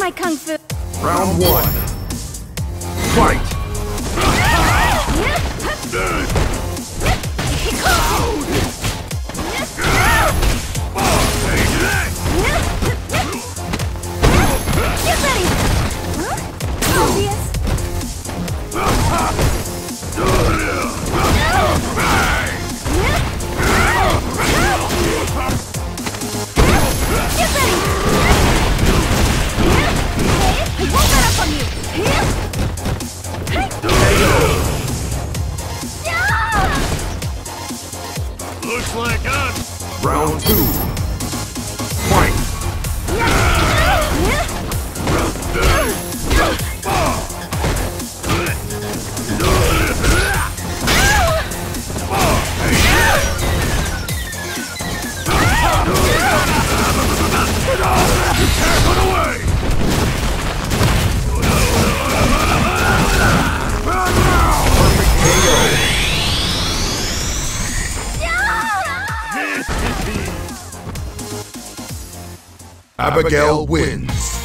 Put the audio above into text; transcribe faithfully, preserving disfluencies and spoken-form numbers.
my kung fu. Round one. Fight! Get ready! Huh? Obvious. Get ready! I won't let up on you! Looks like us. Round two. Fight! Abigail wins.